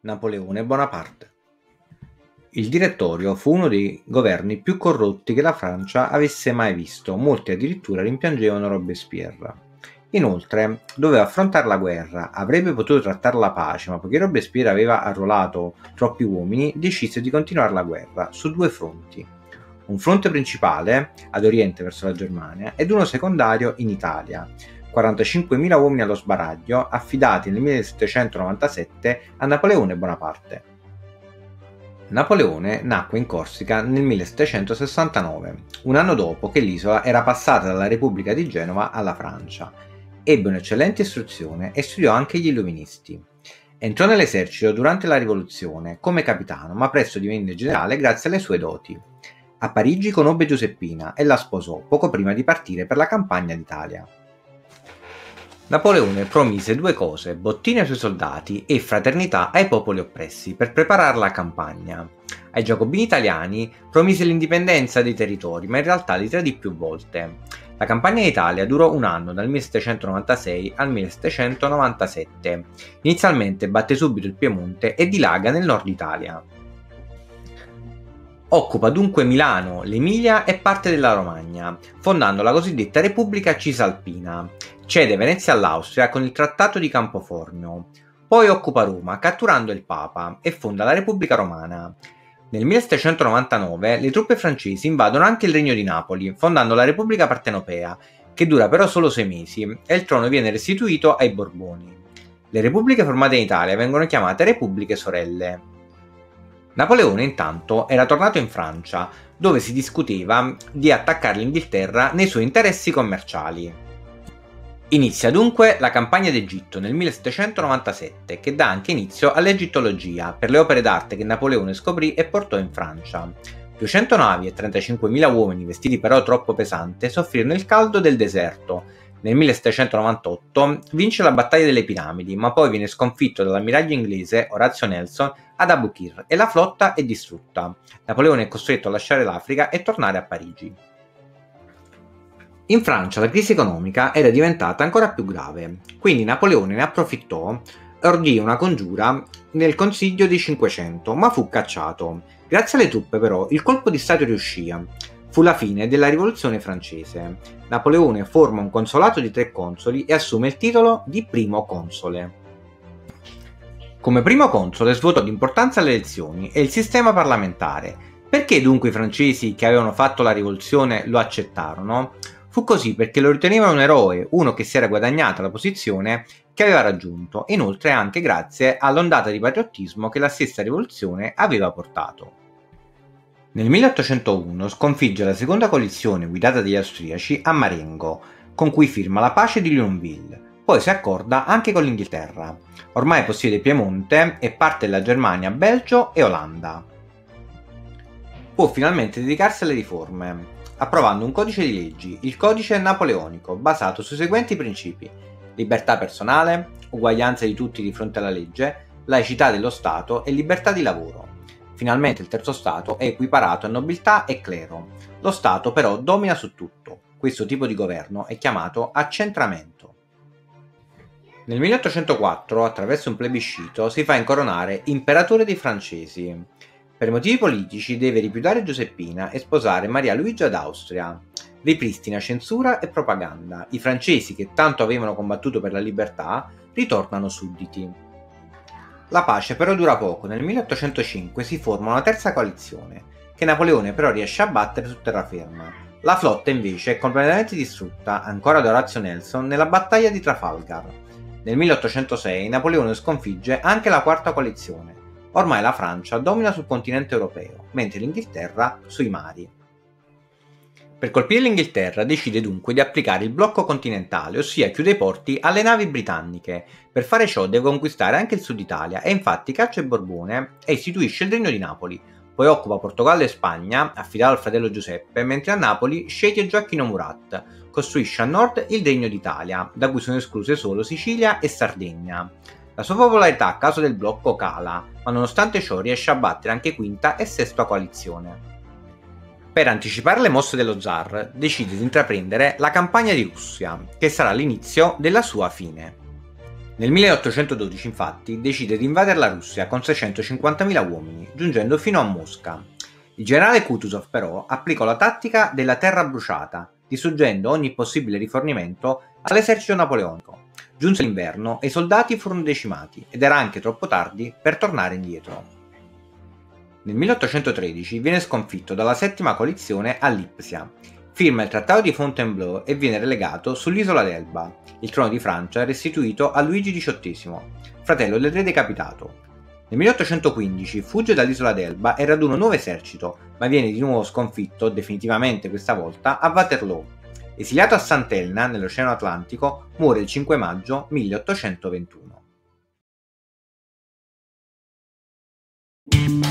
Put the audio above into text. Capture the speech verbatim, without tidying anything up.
Napoleone Bonaparte. Il Direttorio fu uno dei governi più corrotti che la Francia avesse mai visto, molti addirittura rimpiangevano Robespierre. Inoltre, doveva affrontare la guerra, avrebbe potuto trattare la pace, ma poiché Robespierre aveva arruolato troppi uomini, decise di continuare la guerra su due fronti. Un fronte principale, ad oriente verso la Germania, ed uno secondario in Italia, quarantacinquemila uomini allo sbaraglio, affidati nel millesettecentonovantasette a Napoleone Bonaparte. Napoleone nacque in Corsica nel millesettecentosessantanove, un anno dopo che l'isola era passata dalla Repubblica di Genova alla Francia. Ebbe un'eccellente istruzione e studiò anche gli illuministi. Entrò nell'esercito durante la Rivoluzione come capitano, ma presto divenne generale grazie alle sue doti. A Parigi conobbe Giuseppina e la sposò poco prima di partire per la campagna d'Italia. Napoleone promise due cose: bottine ai suoi soldati e fraternità ai popoli oppressi per preparare la campagna. Ai giacobini italiani promise l'indipendenza dei territori, ma in realtà li tradì più volte. La campagna d'Italia durò un anno, dal millesettecentonovantasei al millesettecentonovantasette. Inizialmente batté subito il Piemonte e dilaga nel nord Italia. Occupa dunque Milano, l'Emilia e parte della Romagna, fondando la cosiddetta Repubblica Cisalpina. Cede Venezia all'Austria con il Trattato di Campoformio. Poi occupa Roma, catturando il Papa, e fonda la Repubblica Romana. Nel millesettecentonovantanove le truppe francesi invadono anche il Regno di Napoli, fondando la Repubblica Partenopea, che dura però solo sei mesi, e il trono viene restituito ai Borboni. Le repubbliche formate in Italia vengono chiamate Repubbliche Sorelle. Napoleone intanto era tornato in Francia, dove si discuteva di attaccare l'Inghilterra nei suoi interessi commerciali. Inizia dunque la campagna d'Egitto nel millesettecentonovantasette, che dà anche inizio all'egittologia, per le opere d'arte che Napoleone scoprì e portò in Francia. duecento navi e trentacinquemila uomini, vestiti però troppo pesante, soffrirono il caldo del deserto. Nel millesettecentonovantotto vince la battaglia delle Piramidi, ma poi viene sconfitto dall'ammiraglio inglese Orazio Nelson ad Abukir e la flotta è distrutta. Napoleone è costretto a lasciare l'Africa e tornare a Parigi. In Francia la crisi economica era diventata ancora più grave, quindi Napoleone ne approfittò e ordì una congiura nel Consiglio dei Cinquecento, ma fu cacciato. Grazie alle truppe però il colpo di stato riuscì. Fu la fine della rivoluzione francese. Napoleone forma un consolato di tre consoli e assume il titolo di primo console. Come primo console svuotò di importanza le elezioni e il sistema parlamentare. Perché dunque i francesi che avevano fatto la rivoluzione lo accettarono? Fu così perché lo ritenevano un eroe, uno che si era guadagnato la posizione che aveva raggiunto, inoltre anche grazie all'ondata di patriottismo che la stessa rivoluzione aveva portato. Nel milleottocentouno sconfigge la seconda coalizione guidata dagli austriaci a Marengo, con cui firma la pace di Luneville. Poi si accorda anche con l'Inghilterra. Ormai possiede Piemonte e parte della Germania, Belgio e Olanda. Può finalmente dedicarsi alle riforme, approvando un codice di leggi, il Codice Napoleonico, basato sui seguenti principi: libertà personale, uguaglianza di tutti di fronte alla legge, laicità dello Stato e libertà di lavoro. Finalmente il terzo Stato è equiparato a nobiltà e clero. Lo Stato però domina su tutto. Questo tipo di governo è chiamato accentramento. Nel milleottocentoquattro, attraverso un plebiscito, si fa incoronare imperatore dei francesi. Per motivi politici deve ripudiare Giuseppina e sposare Maria Luigia d'Austria. Ripristina censura e propaganda. I francesi, che tanto avevano combattuto per la libertà, ritornano sudditi. La pace però dura poco. Nel milleottocentocinque si forma una terza coalizione, che Napoleone però riesce a battere su terraferma. La flotta invece è completamente distrutta, ancora da Orazio Nelson, nella battaglia di Trafalgar. Nel milleottocentosei Napoleone sconfigge anche la quarta coalizione. Ormai la Francia domina sul continente europeo, mentre l'Inghilterra sui mari. Per colpire l'Inghilterra decide dunque di applicare il blocco continentale, ossia chiude i porti alle navi britanniche. Per fare ciò deve conquistare anche il sud Italia e infatti caccia il Borbone e istituisce il Regno di Napoli. Poi occupa Portogallo e Spagna, affidato al fratello Giuseppe, mentre a Napoli sceglie Gioacchino Murat. Costruisce a nord il Regno d'Italia, da cui sono escluse solo Sicilia e Sardegna. La sua popolarità a causa del blocco cala, ma nonostante ciò riesce a battere anche quinta e sesta coalizione. Per anticipare le mosse dello zar, decide di intraprendere la campagna di Russia, che sarà l'inizio della sua fine. Nel milleottocentododici, infatti, decide di invadere la Russia con seicentocinquantamila uomini, giungendo fino a Mosca. Il generale Kutuzov, però, applicò la tattica della terra bruciata, distruggendo ogni possibile rifornimento all'esercito napoleonico. Giunse l'inverno e i soldati furono decimati, ed era anche troppo tardi per tornare indietro. Nel milleottocentotredici viene sconfitto dalla settima coalizione a Lipsia, firma il trattato di Fontainebleau e viene relegato sull'isola d'Elba. Il trono di Francia è restituito a Luigi diciottesimo, fratello del re decapitato. Nel milleottocentoquindici fugge dall'isola d'Elba e raduna un nuovo esercito, ma viene di nuovo sconfitto, definitivamente questa volta, a Waterloo. Esiliato a Sant'Elena, nell'Oceano Atlantico, muore il cinque maggio milleottocentoventuno.